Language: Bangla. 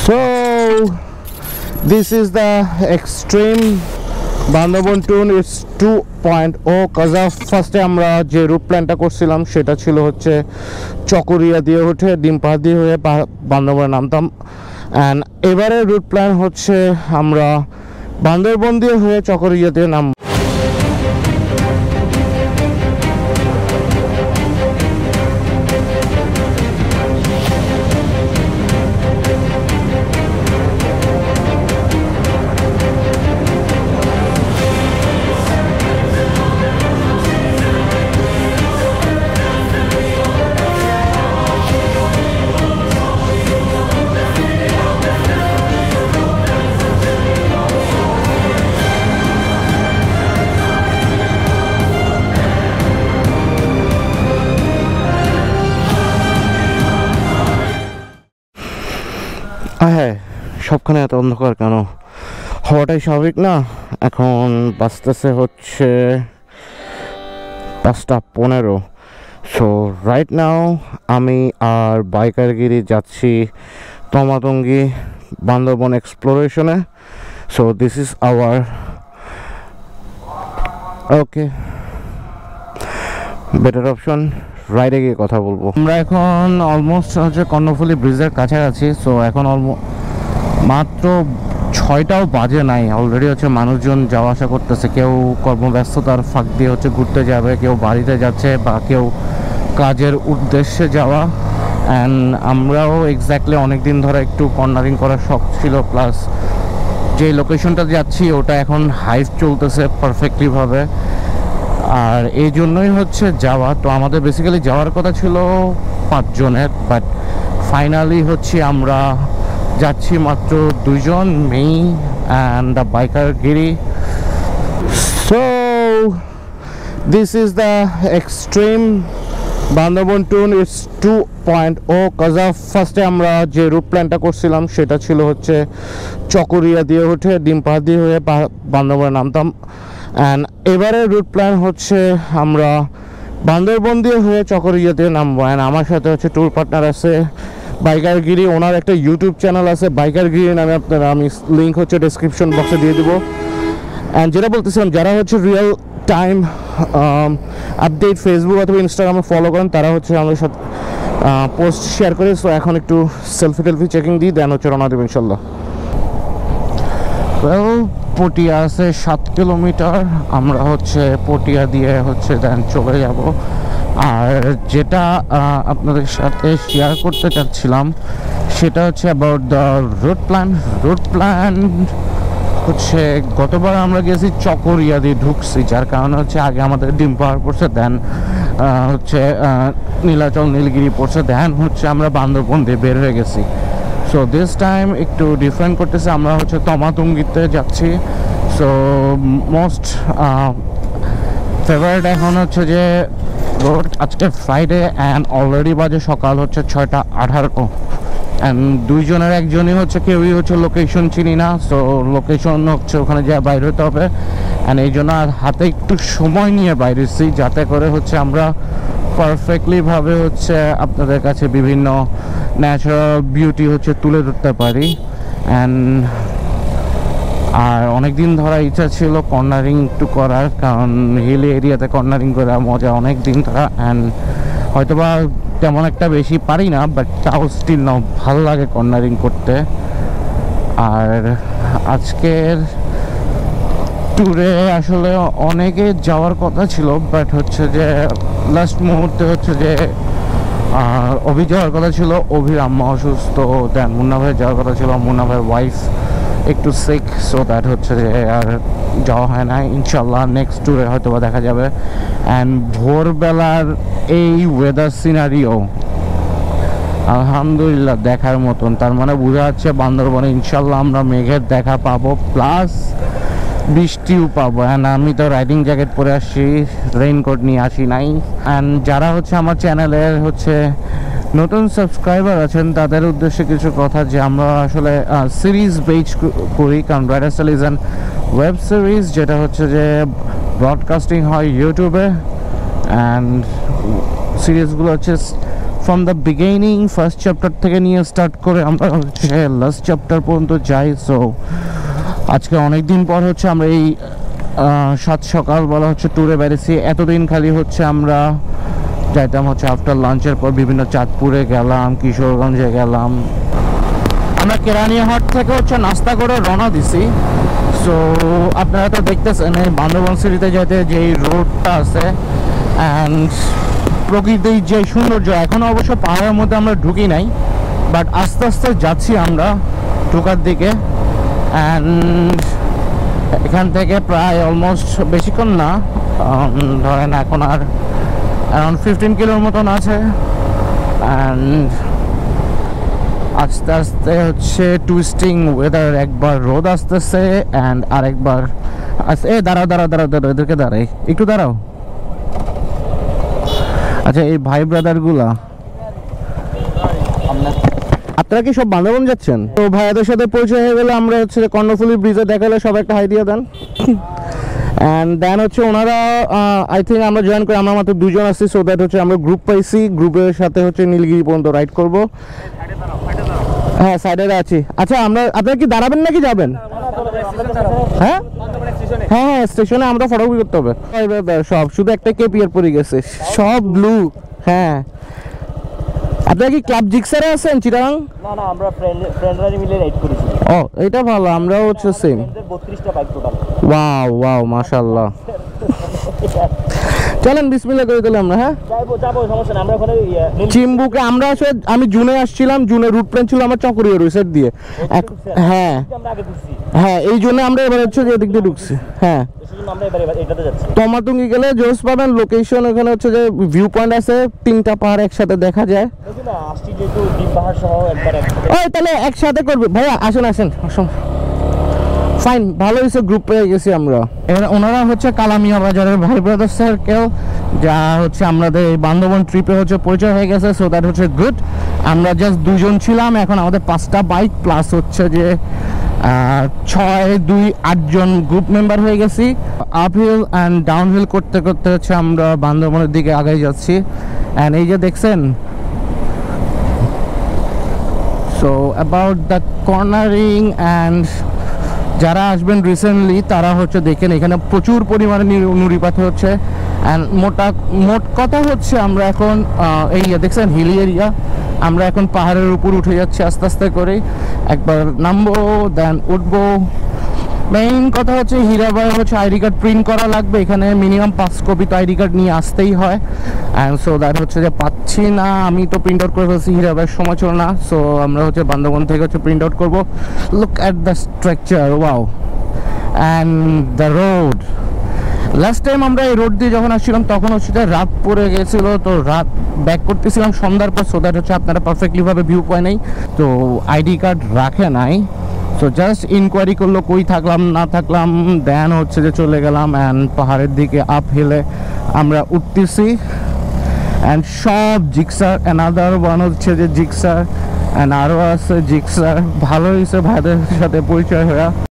So this is the extreme Bandorban tour. It's 2.0 cause of first আমরা যে রুট প্ল্যানটা করছিলাম সেটা ছিল হচ্ছে চকরিয়া দিয়ে উঠে ডিমপাড়া দিয়ে হয়ে বান্দরবনে নামতাম, অ্যান্ড এবারে রুট প্ল্যান হচ্ছে আমরা বান্দরবন দিয়ে হয়ে চকরিয়া দিয়ে নাম। হ্যাঁ, সবখানে এত অন্ধকার কেন? হওয়াটাই স্বাভাবিক না? এখন বাজতেছে হচ্ছে 5:15। সো রাইট নাও আমি আর বাইকারগিরি যাচ্ছি তমাতঙ্গি বান্দরবন এক্সপ্লোরেশনে। So this is our okay better option. রাইডে গিয়ে কথা বলবো। আমরা এখন অলমোস্ট হচ্ছে কর্ণফুলী ব্রিজের কাছাকাছি। সো এখন মাত্র 6টাও বাজে নাই, অলরেডি হচ্ছে মানুষজন যাওয়া আসা করতেছে। কেউ কর্মব্যস্ততার ফাঁক দিয়ে হচ্ছে ঘুরতে যাবে, কেউ বাড়িতে যাচ্ছে, বা কেউ কাজের উদ্দেশ্যে যাওয়া। অ্যান্ড আমরাও এক্স্যাক্টলি অনেক দিন ধরে একটু কর্নারিং করার শখ ছিল, প্লাস যে লোকেশনটা যাচ্ছি ওটা এখন হাইভ চলতেছে পারফেক্টলিভাবে, আর এই জন্যই হচ্ছে যাওয়া। তো আমাদের বেসিক্যালি যাওয়ার কথা ছিল 5 জনের, বাট ফাইনালি হচ্ছে আমরা যাচ্ছি মাত্র 2 জন, মি অ্যান্ড দ্য বাইকার গিরি। So this is the extreme Bandarban tour. It's 2.0 cause of ফার্স্টে আমরা যে রুট প্ল্যানটা করছিলাম সেটা ছিল হচ্ছে চকরিয়া দিয়ে উঠে ডিমপাড়া দিয়ে হয়ে বান্দরবনে নামতাম, অ্যান্ড এবারে রুট প্ল্যান হচ্ছে আমরা বান্দরবন দিয়ে হয়ে চকরিয়া দিয়ে নামবো। অ্যান্ড আমার সাথে হচ্ছে ট্যুর পার্টনার আছে বাইকারগিরি, ওনার একটা ইউটিউব চ্যানেল আছে বাইকারগিরি নামে, আপনারা আমি লিঙ্ক হচ্ছে ডেসক্রিপশন বক্সে দিয়ে দেবো। অ্যান্ড যেটা বলতেছিলাম, যারা হচ্ছে রিয়েল টাইম আপডেট ফেসবুক অথবা ইনস্টাগ্রামে ফলো করেন তারা হচ্ছে আমাদের সাথে পোস্ট শেয়ার করে। সো এখন একটু সেলফি চেকিং দিই, দেন হচ্ছে রওনা দেবো ইনশাল্লাহ। পটিয়া আছে 7 কিলোমিটার, আমরা হচ্ছে পটিয়া দিয়ে হচ্ছে দেন চলে যাব। আর যেটা আপনাদের সাথে শেয়ার করতে চাচ্ছিলাম সেটা হচ্ছে অ্যাবাউট দ্য রুট প্ল্যান হচ্ছে গতবার আমরা গেছি চকরিয়া দিয়ে ঢুকছি, যার কারণে হচ্ছে আগে আমাদের ডিম পাহাড় পড়ছে, দেন হচ্ছে নীলাচল নীলগিরি পড়ছে, দেন হচ্ছে আমরা বান্দরবন দিয়ে বের হয়ে গেছি। সো দিস টাইম একটু ডিফারেন্ট করতেছে, আমরা হচ্ছে তমাতঙ্গিতে যাচ্ছি। সো মোস্ট ফেভারিট এখন হচ্ছে যে রোড, আজকে ফ্রাইডে অ্যান্ড অলরেডি বাজে সকাল হচ্ছে 6:18, অ্যান্ড 2 জনের একজনই হচ্ছে কেউই হচ্ছে লোকেশন চিনি না। সো লোকেশন হচ্ছে ওখানে যা বাইরে হতে হবে, অ্যান্ড এই জন্য হাতে একটু সময় নিয়ে বাইরেছি যাতে করে হচ্ছে আমরা পারফেক্টলিভাবে হচ্ছে আপনাদের কাছে বিভিন্ন ন্যাচারাল বিউটি হচ্ছে তুলে ধরতে পারি। অ্যান্ড আর অনেক দিন ধরা ইচ্ছা ছিল কর্নারিং একটু করার, কারণ হিল এরিয়াতে কর্নারিং করা মজা অনেক দিন ধরা। অ্যান্ড হয়তোবা তেমন একটা বেশি পারি না, বাট তাও স্টিল নাও ভালো লাগে কর্নারিং করতে। আর আজকের ট্যুরে আসলে অনেকে যাওয়ার কথা ছিল, বাট হচ্ছে যে লাস্ট মুহূর্তে হচ্ছে যে অভি যাওয়ার কথা ছিল, অভির আম্মা অসুস্থ, দেন মুন্না ভাই যাওয়ার কথা ছিল, মুন্না ভাইয়ের ওয়াইফ একটু সিক, সো দ্যাট হচ্ছে যে আর যাওয়া হয় না। ইনশাল্লাহ নেক্সট ট্যুরে হয়তো বা দেখা যাবে। অ্যান্ড ভোরবেলার এই ওয়েদার সিনারিও আলহামদুলিল্লাহ দেখার মতন, তার মানে বোঝা যাচ্ছে বান্দরবনে ইনশাল্লাহ আমরা মেঘের দেখা পাবো, প্লাস বৃষ্টিও পাবো। অ্যান্ড আমি তো রাইডিং জ্যাকেট পরে আসছি, রেইনকোট নিয়ে আসি নাই। অ্যান্ড যারা হচ্ছে আমার চ্যানেলের হচ্ছে নতুন সাবস্ক্রাইবার আছেন তাদের উদ্দেশ্যে কিছু কথা, যে আমরা আসলে সিরিজ বেজ করি, কারণ rider style is an web series যেটা হচ্ছে যে ব্রডকাস্টিং হয় ইউটিউবে, অ্যান্ড সিরিজগুলো হচ্ছে from the beginning first chapter থেকে নিয়ে স্টার্ট করে আমরা হচ্ছে লাস্ট চ্যাপ্টার পর্যন্ত যাই। সো আজকে অনেক দিন পর হচ্ছে আমরা এই সাত সকালবেলা হচ্ছে ট্যুরে বেরিয়েছি। এতদিন খালি হচ্ছে আমরা যাইতাম হচ্ছে আফটার লাঞ্চের পর বিভিন্ন চাঁদপুরে গেলাম, কিশোরগঞ্জে গেলাম। আমরা কেরানীহাট থেকে হচ্ছে নাস্তা করে রওনা দিছি। সো আপনারা তো দেখতেছেন এই বান্দরবান সিটিতে যেতে যেই রোডটা আছে অ্যান্ড প্রকৃতির যে সৌন্দর্য, এখনও অবশ্য পাহাড়ের মধ্যে আমরা ঢুকি নাই, বাট আস্তে আস্তে যাচ্ছি আমরা ঢোকার দিকে। অ্যান্ড এখান থেকে প্রায় অলমোস্ট বেশিক্ষণ না, ধরেন এখন আর অ্যারাউন্ড 15 কিলোর মতন আছে। অ্যান্ড আস্তে আস্তে হচ্ছে টুইস্টিং ওয়েদার, একবার রোদ আসতেছে অ্যান্ড আরেকবার দাঁড়াও দাঁড়াও দাঁড়াও দাঁড়াও, এদেরকে দাঁড়াই, একটু দাঁড়াও। আচ্ছা, এই ভাই ব্রাদারগুলা আপনারা কি সব বান্দরবান যাচ্ছেন? তো ভাইয়াদের সাথে পরিচয় হয়ে গেলে আমরা হচ্ছে কর্ণফুলী ব্রিজে দেখালে সব একটা হাই দিয়ে দেন। অ্যান্ড দেন হচ্ছে ওনারা আই থিঙ্ক আমরা জয়েন করে আমরা মাত্র 2 জন আছি। সো দ্যাট হচ্ছে আমরা গ্রুপ পাইছি, গ্রুপের সাথে হচ্ছে নীলগিরি পর্যন্ত রাইড করব। হ্যাঁ, সাইডে আছি। আচ্ছা, আপনারা কি দাঁড়াবেন নাকি যাবেন? হ্যাঁ হ্যাঁ হ্যাঁ, স্টেশনে আমরা ফটোগ্রাফি করতে হবে সব, শুধু একটা কেপিআর পরে গেছে, সব ব্লু। হ্যাঁ, আপনারা কি ক্লাব জিক্সারে আছেন চিটাগাং? না না, আমরা ফ্রেন্ডরা মিলে রাইড করেছি। ও, এটা ভালো, আমরাও হচ্ছে সেম। 32টা বাইক টোটাল। ওয়াও ওয়াও, মাশাআল্লাহ। চলেন বিসমিল্লাহ করে দিলাম আমরা। হ্যাঁ যাবো, সমস্যা না। আমরা ওখানে চিম্বুকে আমরা আসলে আমি জুনে আসছিলাম, জুনে রুট প্ল্যান ছিল আমার চকরিয়া ওই সাইড দিয়ে। হ্যাঁ আমরা আগে ঢুকছি। হ্যাঁ, এই জন্য আমরা এবার হচ্ছে এদিক দিয়ে ঢুকছি। হ্যাঁ, আমরা এবারে এটাতে যাচ্ছি। টমাটুঙ্গি গেলে জোস পাবেন লোকেশন, ওখানে হচ্ছে যে ভিউ পয়েন্ট আছে, 3টা পাহাড় একসাথে দেখা যায়। দেখি না, আসছি যেহেতু দ্বীপ পাহাড় সহ একবার একসাথে। ওই তাহলে একসাথে করবে ভাইয়া, আসেন আসেন। ফাইন, ভালো হয়েছে গ্রুপ পেয়ে গেছি আমরা। এবার ওনারা হচ্ছে কালামিয়া বাজারের ভাই ব্রাদার সার্কেল, যা হচ্ছে আমাদের বান্দরবান ট্রিপে হচ্ছে পরিচয় হয়ে গেছে। সো দ্যাট হচ্ছে গুড। আমরা জাস্ট 2 জন ছিলাম, এখন আমাদের 5টা বাইক প্লাস হচ্ছে যে 6, 2, 8 জন গ্রুপ মেম্বার হয়ে গেছি। আপহিল অ্যান্ড ডাউনহিল করতে করতে হচ্ছে আমরা বান্দরবানের দিকে আগে যাচ্ছি। অ্যান্ড এই যে দেখছেন, so about the cornering and যারা আসবেন রিসেন্টলি তারা হচ্ছে দেখেন এখানে প্রচুর পরিমাণে নুড়িপাত হচ্ছে। অ্যান্ড মোট কথা হচ্ছে আমরা এখন এই দেখছেন হিলি এরিয়া, আমরা এখন পাহাড়ের উপর উঠে যাচ্ছি আস্তে আস্তে করে। একবার নামবো দেন উঠবো। মেইন কথা হচ্ছে হীরাবাই হচ্ছে আইডি কার্ড প্রিন্ট করা লাগবে, এখানে মিনিমাম 5 কপি তো আইডি কার্ড নিয়ে আসতেই হয়। অ্যান্ড সো দ্যাট হচ্ছে যে পাচ্ছি না, আমি তো প্রিন্ট আউট করে ফেলছি, হীরাবাইয়ের সময় ছিল না। সো আমরা হচ্ছে বান্দরবান থেকে হচ্ছে প্রিন্ট আউট করবো। Look at the structure, wow, and the road. Last time আমরা এই রোড দিয়ে যখন আসছিলাম তখন হচ্ছে যে রাত পড়ে গেছিলো, তো রাত ব্যাক করতেছিলাম সন্ধ্যার পর। সো দ্যাট হচ্ছে আপনারা পারফেক্টলিভাবে ভিউ পায় নাই, তো আইডি কার্ড রাখে নাই। সো জাস্ট ইনকোয়ারি করলো কই থাকলাম না থাকলাম, দেন হচ্ছে যে চলে গেলাম। অ্যান্ড পাহাড়ের দিকে আপ হিলে আমরা উঠতেছি। অ্যান্ড সব জিক্সার, অ্যানাদার ওয়ান হচ্ছে যে জিক্সার, অ্যান্ড আরও আছে জিক্সার। ভালো হয়েছে ভাইদের সাথে পরিচয় হয়ে।